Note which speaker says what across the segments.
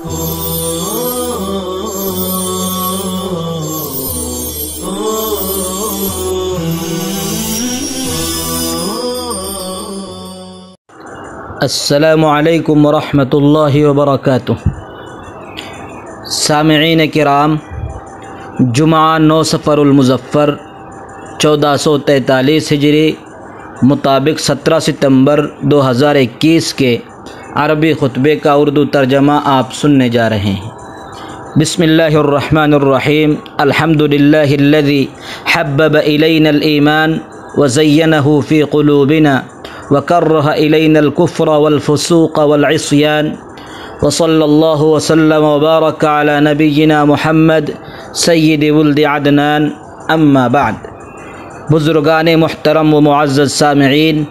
Speaker 1: السلام علیکم ورحمۃ اللہ وبرکاتہ۔ سامعین کرام، جمعہ 9 صفر المظفر 1443 ہجری مطابق 17 ستمبر 2021 کے عربی خطبے کا اردو ترجمہ آپ سننے جا رہے ہیں۔ بسم اللہ الرحمن الرحیم۔ الحمد للہ الذی حبب الینا الایمان وزینہ فی قلوبنا وکرہ الینا الکفر والفسوق والعصیان، وصلی اللہ وسلم وبارک علی نبینا محمد سید ولد عدنان، اما بعد۔ بزرگان محترم و معزز سامعین،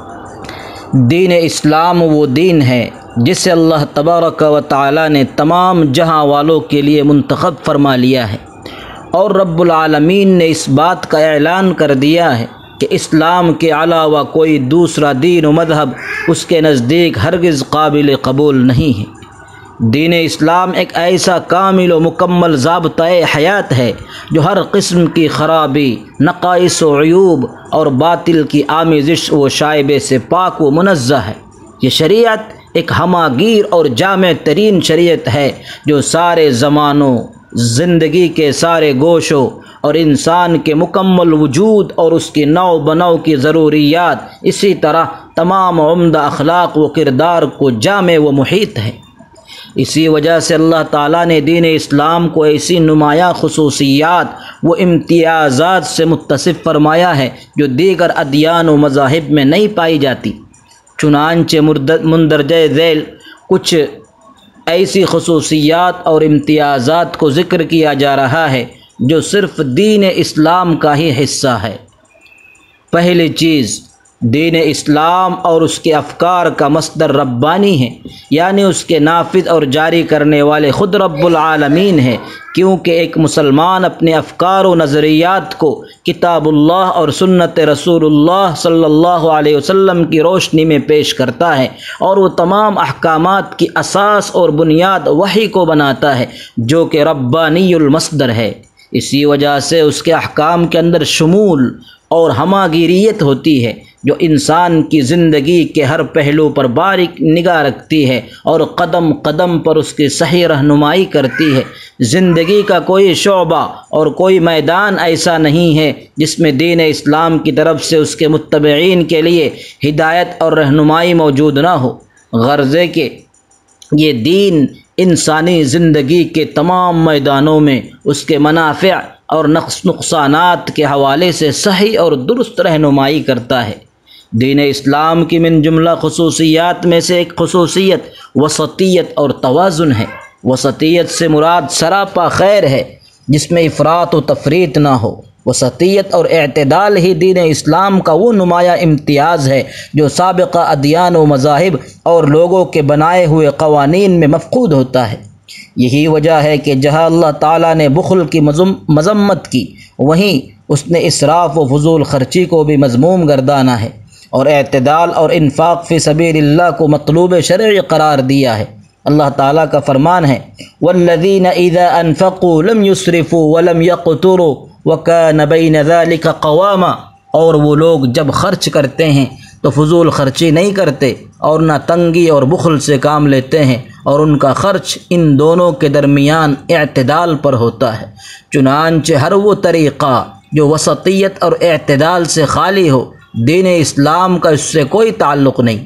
Speaker 1: دین اسلام وہ دین ہے جسے اللہ تبارک و تعالی نے تمام جہاں والوں کے لیے منتخب فرما لیا ہے، اور رب العالمین نے اس بات کا اعلان کر دیا ہے کہ اسلام کے علاوہ کوئی دوسرا دین و مذہب اس کے نزدیک ہرگز قابل قبول نہیں ہے۔ دین اسلام ایک ایسا کامل و مکمل ضابطۂ حیات ہے جو ہر قسم کی خرابی، نقائص و عیوب اور باطل کی آمیزش و شائبے سے پاک و منزہ ہے۔ یہ شریعت ایک ہماگیر اور جامع ترین شریعت ہے جو سارے زمانوں، زندگی کے سارے گوشوں اور انسان کے مکمل وجود اور اس کی نو بنو کی ضروریات، اسی طرح تمام عمدہ اخلاق و کردار کو جامع و محیط ہے۔ اسی وجہ سے اللہ تعالیٰ نے دین اسلام کو ایسی نمایاں خصوصیات و امتیازات سے متصف فرمایا ہے جو دیگر ادیان و مذاہب میں نہیں پائی جاتی۔ چنانچہ مندرجہ ذیل کچھ ایسی خصوصیات اور امتیازات کو ذکر کیا جا رہا ہے جو صرف دین اسلام کا ہی حصہ ہے۔ پہلی چیز، دین اسلام اور اس کے افکار کا مصدر ربانی ہے، یعنی اس کے نافذ اور جاری کرنے والے خود رب العالمین ہے، کیونکہ ایک مسلمان اپنے افکار و نظریات کو کتاب اللہ اور سنت رسول اللہ صلی اللہ علیہ وسلم کی روشنی میں پیش کرتا ہے، اور وہ تمام احکامات کی اساس اور بنیاد وحی کو بناتا ہے جو کہ ربانی المصدر ہے۔ اسی وجہ سے اس کے احکام کے اندر شمول اور ہماگیریت ہوتی ہے جو انسان کی زندگی کے ہر پہلو پر باریک نگاہ رکھتی ہے اور قدم قدم پر اس کی صحیح رہنمائی کرتی ہے۔ زندگی کا کوئی شعبہ اور کوئی میدان ایسا نہیں ہے جس میں دین اسلام کی طرف سے اس کے متبعین کے لیے ہدایت اور رہنمائی موجود نہ ہو، غرضے کہ یہ دین انسانی زندگی کے تمام میدانوں میں اس کے منافع اور نقصانات کے حوالے سے صحیح اور درست رہنمائی کرتا ہے۔ دین اسلام کی من جملہ خصوصیات میں سے ایک خصوصیت وسطیت اور توازن ہے۔ وسطیت سے مراد سراپا خیر ہے جس میں افراط و تفریط نہ ہو۔ وسطیت اور اعتدال ہی دین اسلام کا وہ نمایاں امتیاز ہے جو سابقہ ادیان و مذاہب اور لوگوں کے بنائے ہوئے قوانین میں مفقود ہوتا ہے۔ یہی وجہ ہے کہ جہاں اللہ تعالیٰ نے بخل کی مذمت کی، وہیں اس نے اسراف و فضول خرچی کو بھی مذموم گردانا ہے، اور اعتدال اور انفاق فی سبیل اللہ کو مطلوب شرعی قرار دیا ہے۔ اللہ تعالیٰ کا فرمان ہے، وَالَّذِينَ إِذَا أَنفَقُوا لَمْ يُسْرِفُوا وَلَمْ يَقْتُرُوا وَكَانَ بَيْنَ ذَلِكَ قَوَامًا، اور وہ لوگ جب خرچ کرتے ہیں تو فضول خرچی نہیں کرتے اور نہ تنگی اور بخل سے کام لیتے ہیں، اور ان کا خرچ ان دونوں کے درمیان اعتدال پر ہوتا ہے۔ چنانچہ ہر وہ طریقہ جو وسطیت اور اعتدال سے خالی ہو، دین اسلام کا اس سے کوئی تعلق نہیں۔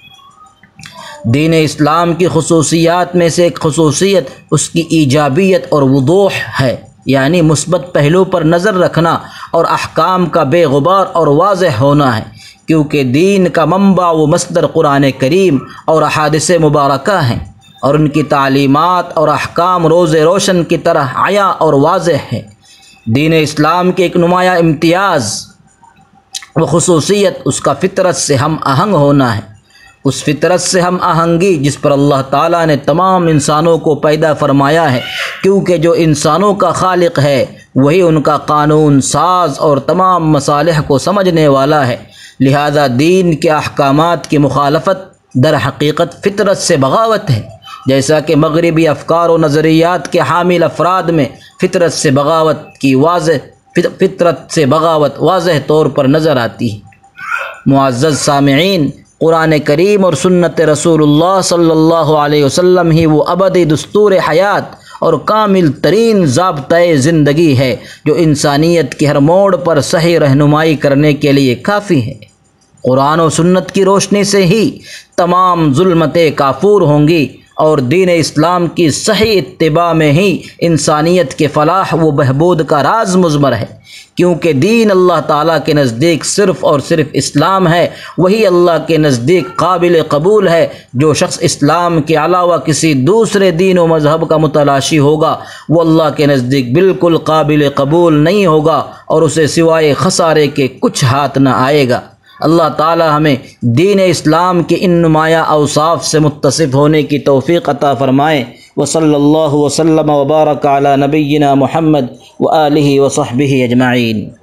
Speaker 1: دین اسلام کی خصوصیات میں سے ایک خصوصیت اس کی ایجابیت اور وضوح ہے، یعنی مثبت پہلو پر نظر رکھنا اور احکام کا بے غبار اور واضح ہونا ہے، کیونکہ دین کا منبع و مصدر قرآن کریم اور احادیث مبارکہ ہیں، اور ان کی تعلیمات اور احکام روز روشن کی طرح عیاں اور واضح ہیں۔ دین اسلام کے ایک نمایاں امتیاز و خصوصیت اس کا فطرت سے ہم آہنگ ہونا ہے۔ اس فطرت سے ہم آہنگی جس پر اللہ تعالیٰ نے تمام انسانوں کو پیدا فرمایا ہے، کیونکہ جو انسانوں کا خالق ہے وہی ان کا قانون ساز اور تمام مصالح کو سمجھنے والا ہے، لہذا دین کے احکامات کی مخالفت در حقیقت فطرت سے بغاوت ہے، جیسا کہ مغربی افکار و نظریات کے حامل افراد میں فطرت سے بغاوت واضح طور پر نظر آتی ہے۔ معزز سامعین، قرآن کریم اور سنت رسول اللہ صلی اللہ علیہ وسلم ہی وہ ابدی دستور حیات اور کامل ترین ضابطۂ زندگی ہے جو انسانیت کے ہر موڑ پر صحیح رہنمائی کرنے کے لیے کافی ہے۔ قرآن و سنت کی روشنی سے ہی تمام ظلمتیں کافور ہوں گی اور دین اسلام کی صحیح اتباع میں ہی انسانیت کے فلاح و بہبود کا راز مضمر ہے، کیونکہ دین اللہ تعالیٰ کے نزدیک صرف اور صرف اسلام ہے۔ وہی اللہ کے نزدیک قابل قبول ہے۔ جو شخص اسلام کے علاوہ کسی دوسرے دین و مذہب کا متلاشی ہوگا وہ اللہ کے نزدیک بالکل قابل قبول نہیں ہوگا اور اسے سوائے خسارے کے کچھ ہاتھ نہ آئے گا۔ اللہ تعالی ہمیں دین اسلام کے ان نمایاں اوصاف سے متصف ہونے کی توفیق عطا فرمائے۔ وصلی اللہ وسلم وبارک علی نبینا محمد وآلہ وصحبہ اجمعین۔